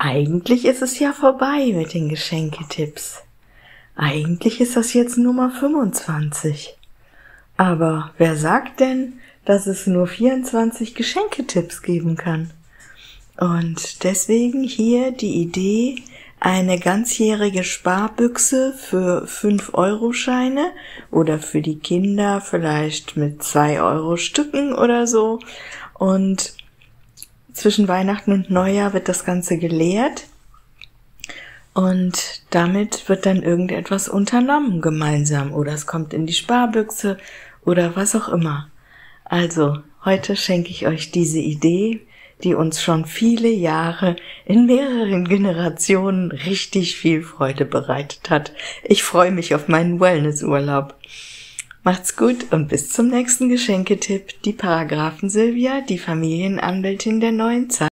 Eigentlich ist es ja vorbei mit den Geschenketipps. Eigentlich ist das jetzt Nummer 25. Aber wer sagt denn, dass es nur 24 Geschenketipps geben kann? Und deswegen hier die Idee, eine ganzjährige Sparbüchse für 5-Euro-Scheine oder für die Kinder vielleicht mit 2-Euro-Stücken oder so. Und zwischen Weihnachten und Neujahr wird das Ganze geleert und damit wird dann irgendetwas unternommen gemeinsam oder es kommt in die Sparbüchse oder was auch immer. Also, heute schenke ich euch diese Idee, die uns schon viele Jahre in mehreren Generationen richtig viel Freude bereitet hat. Ich freue mich auf meinen Wellnessurlaub. Macht's gut und bis zum nächsten Geschenketipp. Die Paragraphen Silvia, die Familienanwältin der neuen Zeit.